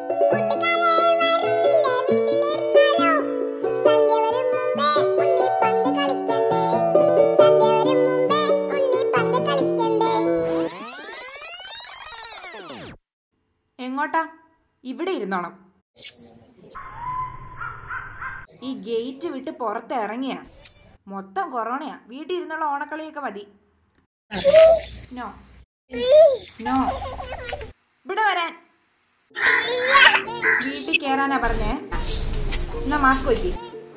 എങ്ങോട്ടാ? ഇവിടെ ഇരുന്നോണം. ഈ ഗേറ്റ് വിട്ട് പുറത്ത് ഇറങ്ങിയ മൊത്തം കൊറോണയാ. വീട്ടിൽ ഇരുന്നുള്ള ഓണക്കളിയൊക്കെ മതി. നോ നോ, ഇവിടെ വരാൻ. വീട്ടിൽ കയറാനാ പറഞ്ഞേ. എന്നാ മാസ്ക് വെക്കി.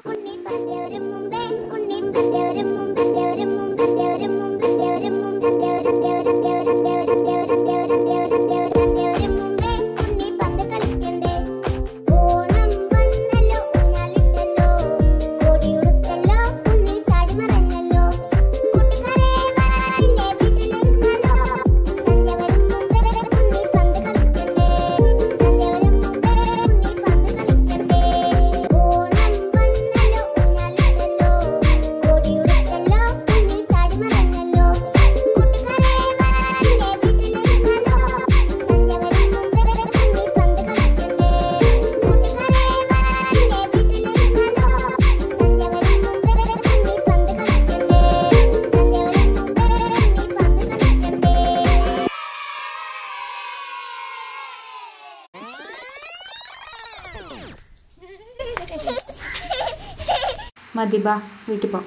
മതി, ബാ വീട്ടിൽ പോ.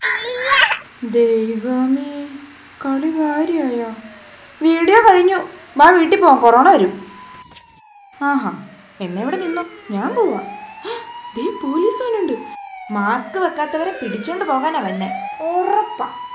ദൈവമേ, കളി കാര്യായോ? വീഡിയോ കഴിഞ്ഞു, ബാ വീട്ടിൽ പോവാം, കൊറോണ വരും. ആഹാ, എന്നെവിടെ നിന്നു? ഞാൻ പോവാ. ദേ പോലീസ് വന്നുണ്ട്. മാസ്ക് വെക്കാത്തവരെ പിടിച്ചോണ്ട് പോകാനാ വന്നെ, ഉറപ്പാ.